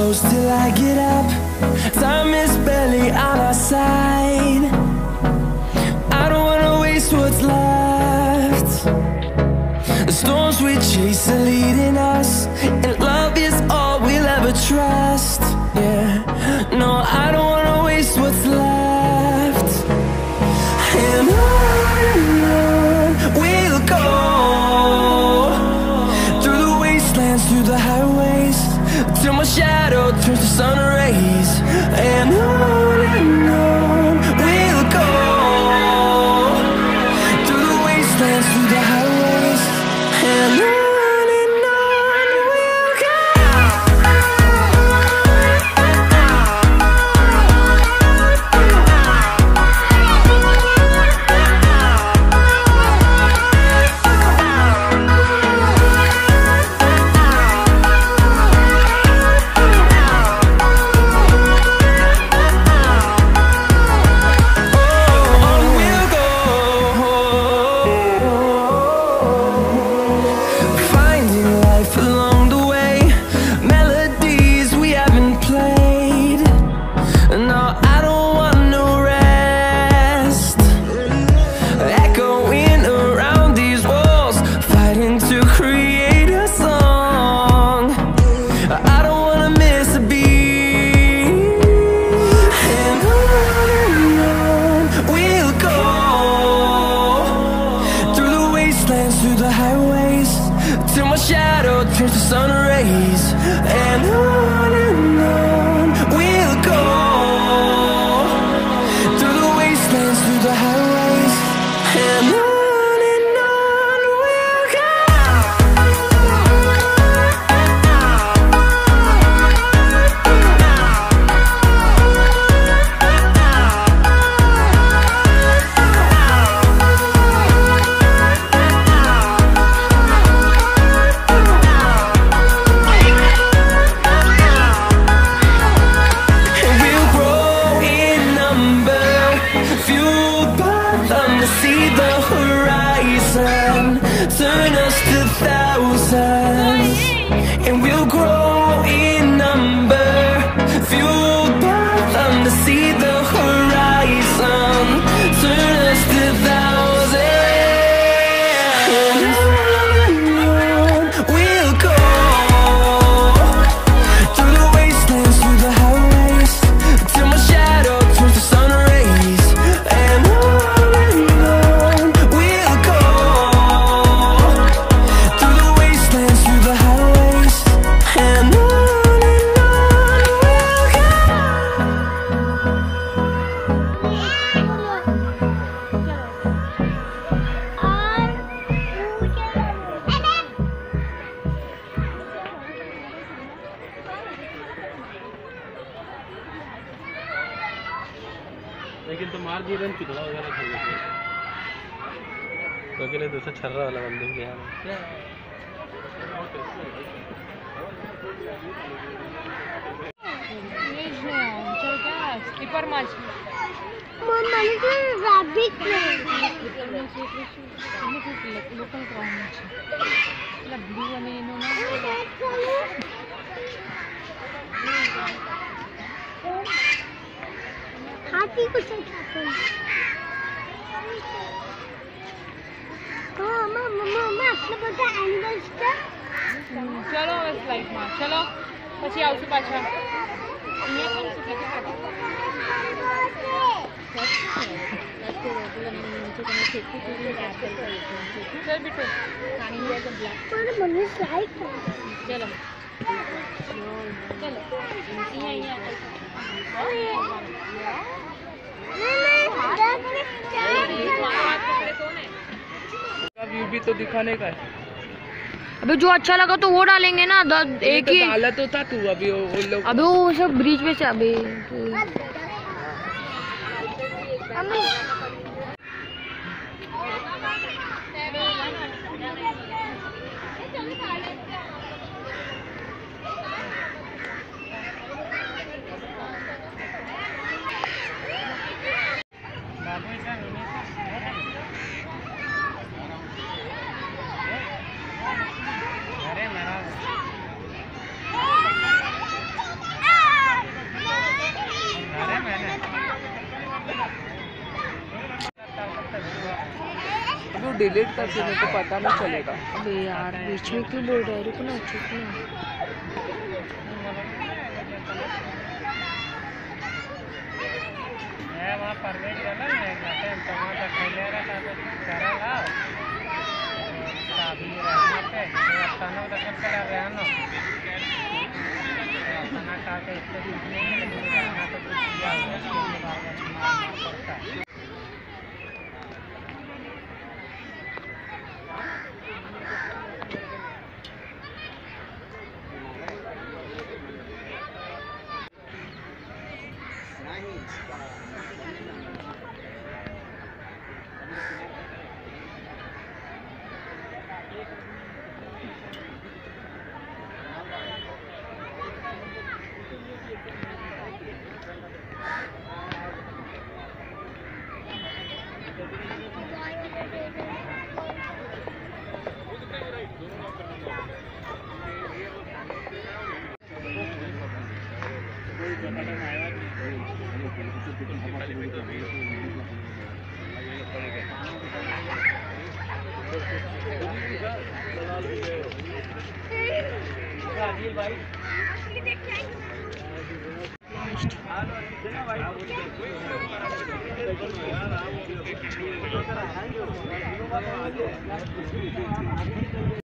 close till I get up. Time is barely on our side. I don't wanna waste what's left. The storms we chase are leading us, and love is all we'll ever trust. Yeah, no, I don't wanna waste what's left. And on we'll go, through the wastelands, through the highways, till my shadow turns to sun rays. And on we'll go, through the wastelands, through the highways, and on we'll go. Through the highways, till my shadow turns to sun rays. And on we'll go, through the wastelands, through the highways, and on we'll go. Turn us to thousands, and we'll grow in number, fueled by them to see the horizon. Turn us to thousands, we'll go, through the wastelands, through the highways, till my shadow turns to sun rays. And on we'll go, through the wastelands, through the highways, and on we'll go. लेकिन तो मार दिए बन चुका वगैरह खेलने से तो अकेले दूसरा छर्रा वाला बंदे के यहाँ स्लीपर माच मम्मा ने रैबिट लोकल ग्राउंड ఇలా బ్లూ అనే हाथी को चढ़ाते हैं। मम्मा मम्मा आपने बोला एनिमल्स का चलो बस लाइक માં ચલો પછી આવશું પાછા અહીંયા કોણ છે चल बिटू पर मम्मी स्लाइड चलो चलो व्यू भी तो दिखाने का है। अबे जो अच्छा लगा तो वो डालेंगे ना। एक ही डाला तो था तू अभी वो लोग अबे वो सब ब्रिज पे से अबे डिलीट कर दे, तो पता नहीं चलेगा। अबे यार बीच में क्यों बोल रहे हैं, रुको ना चुप ना। वहाँ परवेज वाला ना एक घंटे टमाटर खैले रहा था करा ला अभी रहना पे अपना दखल करा रहा ना अपना काटे इससे कुछ नहीं रहना तो कुछ किया है इसके बाद पड़ता है। भाई